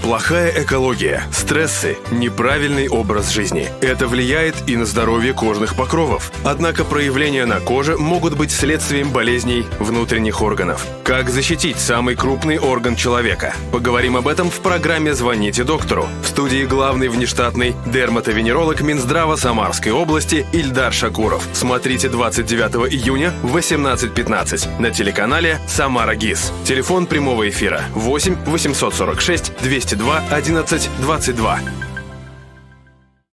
Плохая экология, стрессы, неправильный образ жизни. Это влияет и на здоровье кожных покровов. Однако проявления на коже могут быть следствием болезней внутренних органов. Как защитить самый крупный орган человека? Поговорим об этом в программе «Звоните доктору». В студии главный внештатный дерматовенеролог Минздрава Самарской области Ильдар Шакуров. Смотрите 29 июня в 18:15 на телеканале «Самара ГИС». Телефон прямого эфира 8 846 202 11 22.